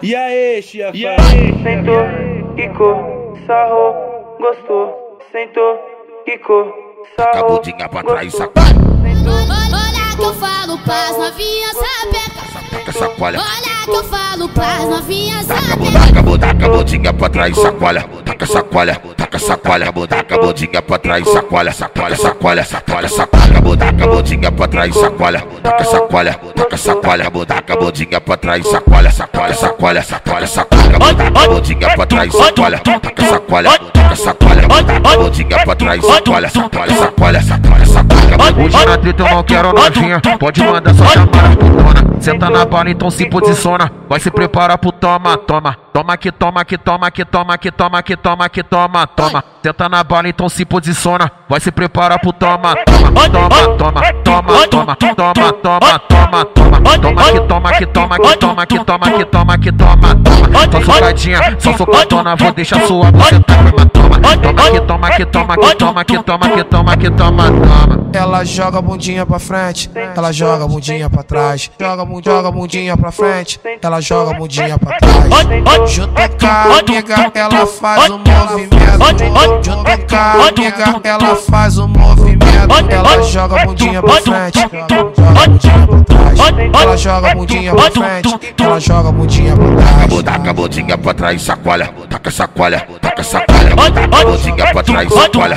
E aí, chia, Sentou, quicou, sarrou, gostou. Sentou, quicou, sarrou. Cabudinha pra trás, gostou. Olha que eu falo pras novinhas, sapeca. Sacoalha. Olha que eu falo pras novinhas, Taca cabudinha pra trás, sacoalha. Taca sacoalha, taca sacoalha. Taca cabudinha pra trás, sacoalha. Sacoalha. Taca cabudinha pra trás, sacoalha. Taca sacoalha, taca sacoalha. Taca cabudinha pra trás, sacoalha. Sacoalha. Taca cabudinha pra trás, sacoalha. Taca sacoalha, taca sacoalha. Taca cabudinha pra trás, sacoalha. Hoje na treta eu não quero novinha, pode mandar só chamar a putona. Senta na bala, então se posiciona. Vai se preparar pro toma. Toma que toma. Senta na bala, então se posiciona. Vai se preparar pro toma. Toma que toma. Só socadona, vou deixar sua buceta toma que toma. Ela joga a bundinha pra frente, ela joga a bundinha pra trás. Joga a bundinha pra frente, ela joga a bundinha pra trás. Junto com a amiga, ela faz o movimento. Junto com a amiga, ela faz o movimento. Ela joga a bundinha pra frente, joga a bundinha pra trás. Ela joga a bundinha pra frente, ela joga a bundinha pra trás. Taca a bundinha pra trás, sacoalha. Taca sacoalha. Taca a bundinha pra trás, sacoalha.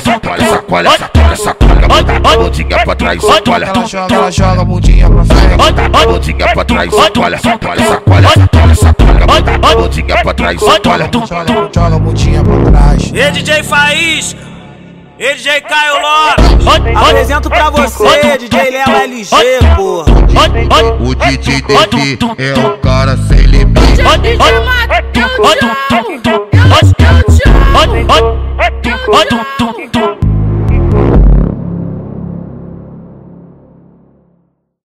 Bundinha pra trás, sacoalha. Ela joga a bundinha pra frente. Bundinha pra trás, sacoalha. Bundinha pra trás, sacoalha. Joga a bundinha pra trás. E DJ Faísca, e DJ Caio Lopes, apresento pra você, DJ Léo LG, porra. O DJ DV é o cara sem limite. eu te amo.